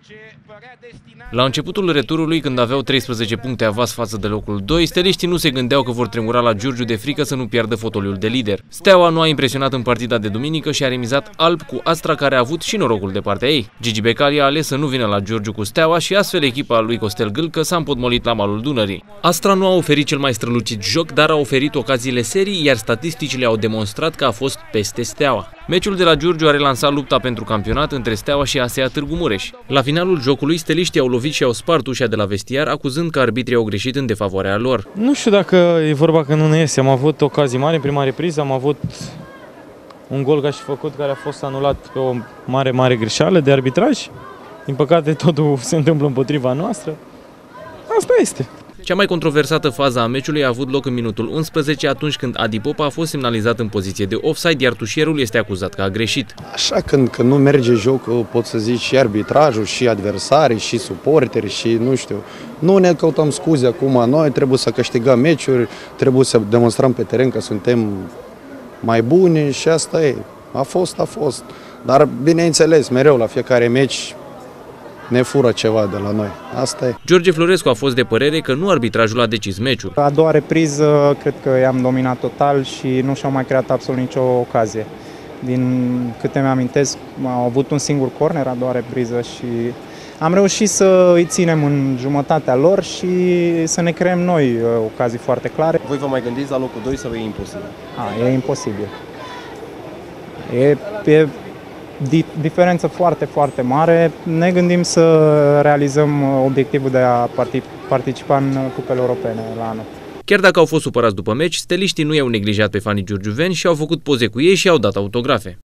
La începutul returului, când aveau 13 puncte avans față de locul 2, steliștii nu se gândeau că vor tremura la Giurgiu de frică să nu piardă fotoliul de lider. Steaua nu a impresionat în partida de duminică și a remizat alb cu Astra, care a avut și norocul de partea ei. Gigi Becali a ales să nu vină la Giurgiu cu Steaua și astfel echipa lui Costel Gâlcă s-a împotmolit la malul Dunării. Astra nu a oferit cel mai strălucit joc, dar a oferit ocaziile serii, iar statisticile au demonstrat că a fost peste Steaua. Meciul de la Giurgiu a relansat lupta pentru campionat între Steaua și ASEA Târgu Mureș. La finalul jocului, steliștii au lovit și au spart ușa de la vestiar, acuzând că arbitrii au greșit în defavoarea lor. Nu știu dacă e vorba că nu ne iese. Am avut ocazii mari în prima repriză, am avut un gol ca și făcut care a fost anulat pe o mare greșeală de arbitraj. Din păcate totul se întâmplă împotriva noastră. Asta este. Cea mai controversată fază a meciului a avut loc în minutul 11, atunci când Adi Popa a fost semnalizat în poziție de offside, iar tușierul este acuzat că a greșit. Așa, când nu merge jocul, pot să zic și arbitrajul, și adversarii, și suporteri, și nu știu. Nu ne căutăm scuze acum, noi trebuie să câștigăm meciuri, trebuie să demonstrăm pe teren că suntem mai buni și asta e. A fost. Dar bineînțeles, mereu la fiecare meci ne fură ceva de la noi. Asta e. George Florescu a fost de părere că nu arbitrajul a decis meciul. A doua repriză cred că i-am dominat total și nu și-au mai creat absolut nicio ocazie. Din câte mi-amintesc, au avut un singur corner a doua repriză și am reușit să îi ținem în jumătatea lor și să ne creăm noi ocazii foarte clare. Voi vă mai gândiți la locul 2 sau e imposibil? E imposibil. E diferență foarte mare. Ne gândim să realizăm obiectivul de a participa în cupele europene la anul. Chiar dacă au fost supărați după meci, steliștii nu i-au neglijat pe fanii giurgiuveni și au făcut poze cu ei și au dat autografe.